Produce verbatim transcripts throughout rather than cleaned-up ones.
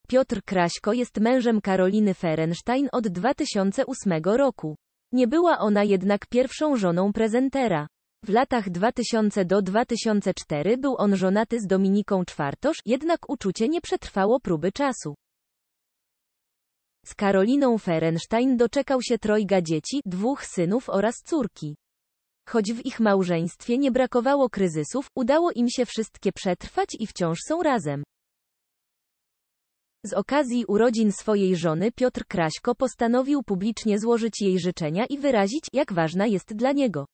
Piotr Kraśko jest mężem Karoliny Ferenstein od dwa tysiące ósmego roku. Nie była ona jednak pierwszą żoną prezentera. W latach dwa tysiące do dwa tysiące czwartego był on żonaty z Dominiką Czwartosz, jednak uczucie nie przetrwało próby czasu. Z Karoliną Ferenstein doczekał się trojga dzieci, dwóch synów oraz córki. Choć w ich małżeństwie nie brakowało kryzysów, udało im się wszystkie przetrwać i wciąż są razem. Z okazji urodzin swojej żony Piotr Kraśko postanowił publicznie złożyć jej życzenia i wyrazić, jak ważna jest dla niego.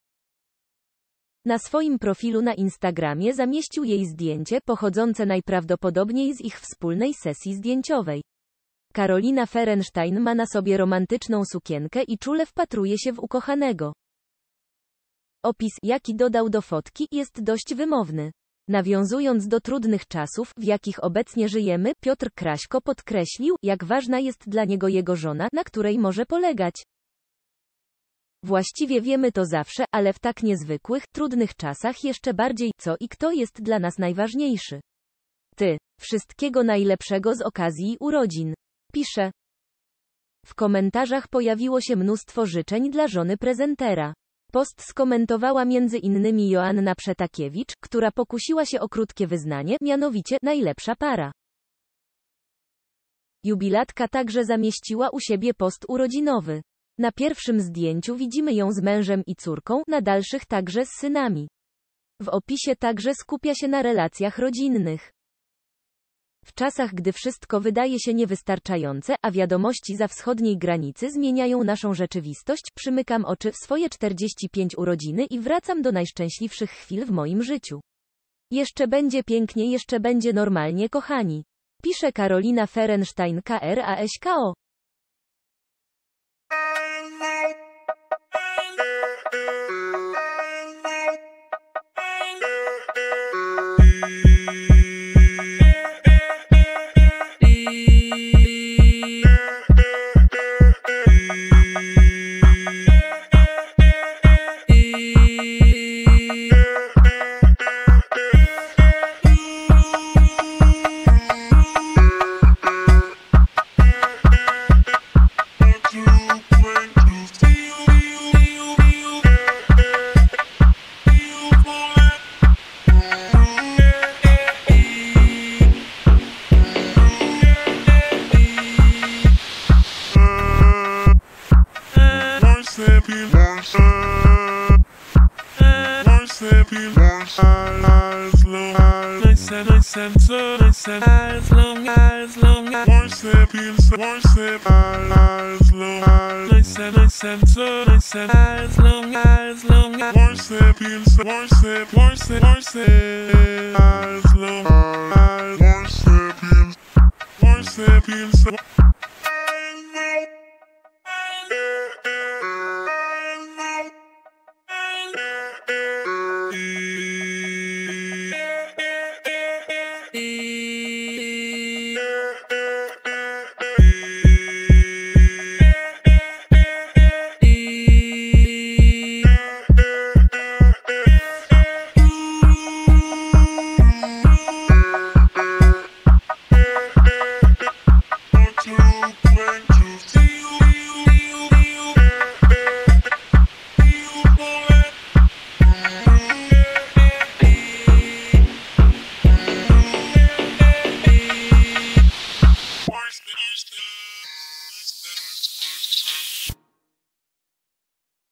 Na swoim profilu na Instagramie zamieścił jej zdjęcie, pochodzące najprawdopodobniej z ich wspólnej sesji zdjęciowej. Karolina Ferenstein ma na sobie romantyczną sukienkę i czule wpatruje się w ukochanego. Opis, jaki dodał do fotki, jest dość wymowny. Nawiązując do trudnych czasów, w jakich obecnie żyjemy, Piotr Kraśko podkreślił, jak ważna jest dla niego jego żona, na której może polegać. Właściwie wiemy to zawsze, ale w tak niezwykłych, trudnych czasach jeszcze bardziej, co i kto jest dla nas najważniejszy. Ty. Wszystkiego najlepszego z okazji urodzin. Pisze. W komentarzach pojawiło się mnóstwo życzeń dla żony prezentera. Post skomentowała między innymi Joanna Przetakiewicz, która pokusiła się o krótkie wyznanie, mianowicie, najlepsza para. Jubilatka także zamieściła u siebie post urodzinowy. Na pierwszym zdjęciu widzimy ją z mężem i córką, na dalszych także z synami. W opisie także skupia się na relacjach rodzinnych. W czasach, gdy wszystko wydaje się niewystarczające, a wiadomości za wschodniej granicy zmieniają naszą rzeczywistość, przymykam oczy w swoje czterdzieści pięć urodziny i wracam do najszczęśliwszych chwil w moim życiu. Jeszcze będzie pięknie, jeszcze będzie normalnie, kochani. Pisze Karolina Ferenstein K R A S K O. Nice and nice and so nice and as long as long as worship worship as long as nice and nice and so nice and as long as long as worship worship worship worship